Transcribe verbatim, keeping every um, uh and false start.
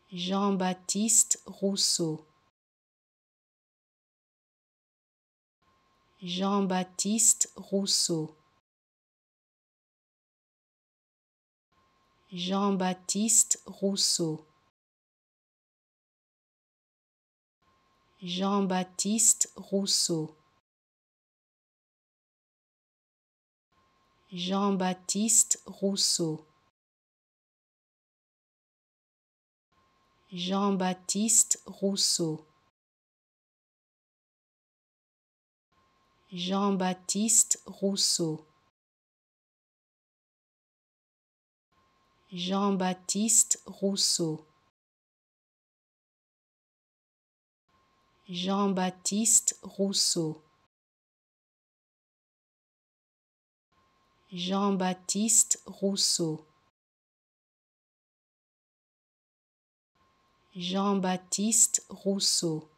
Jean-Baptiste Rousseau. Jean-Baptiste Rousseau. Jean-Baptiste Rousseau. Jean-Baptiste Rousseau. Jean-Baptiste Rousseau. Jean-Baptiste Rousseau. Jean-Baptiste Rousseau. Jean-Baptiste Rousseau. Jean-Baptiste Rousseau. Jean-Baptiste Rousseau. Jean-Baptiste Rousseau.